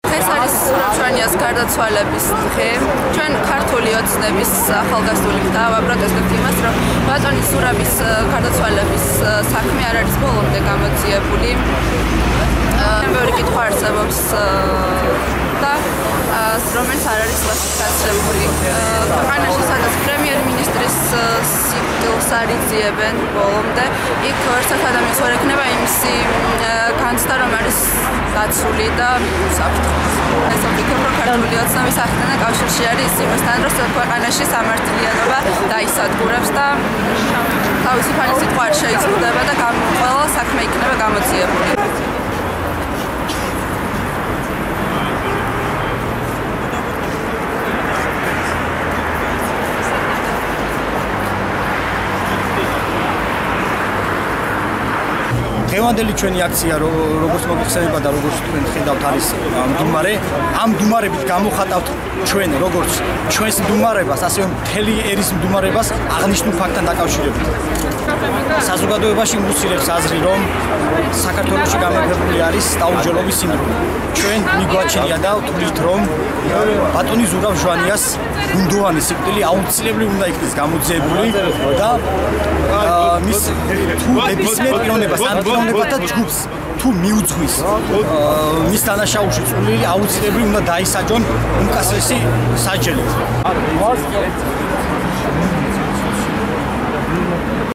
ეს არის ჩვენიას გარდაცვალების დღე. ჩვენ ქართული ოცნების ახალგაზრდული ხდება პროტესტებთ იმას, რომ ბატონი სურაბის გარდაცვალების საქმე არ არის ბოლომდე გამოძიებული. ბევრი კითხვა არსებობს და რომელიც არ არის კლასიფიცირებული. ქვეყანაში სადაც პრემიერ-მინისტრის სიკვდილს არ იძიებენ ბოლომდე, იქ ერთად ადამიანს ვერ ექნება იმისი განცდა, რომ არის დაცული და საფრთხეს. ეს ვფიქრობ, რომ ქართული ოცნების ახდენა კავშირში არის იმასთან, რომ ქვეყანაში სამართლიანობა დაისადგურებს და თავისი ფანის სიტყვა არ შეიზღუდება და ყველა საქმე იქნება გამოძიებული. დღევანდელი ჩვენი აქცია როგორც მოგიხსენება და როგორც თქვენ ხედავთ არის მდუმარე. ამ მდუმარებით გამოხატავთ ჩვენ როგორც ჩვენს მდუმარებას, ასევე მთელი ერის მდუმარებას აღნიშნულ ფაქტთან დაკავშირებით. საზოგადოებაში მუსილებს აზრი, რომ საქართველოში გამეფებული არის დაუმჯობესების სინდრომი. ჩვენ მიგვაჩნია და ვთვლით, რომ ბატონი ზურაბ ჟვანიას გუნდოვანი სიკვდილი აუცილებლად უნდა იქნეს გამოძიებული და მის თუ ნებისმიერ პიროვნებას ან პიროვნებათა ჯგუფს თუ მიუძღვის მის დანაშაულში წვლილი აუცილებლად უნდა დაისაჯონ უმკაცრესი საჯელით.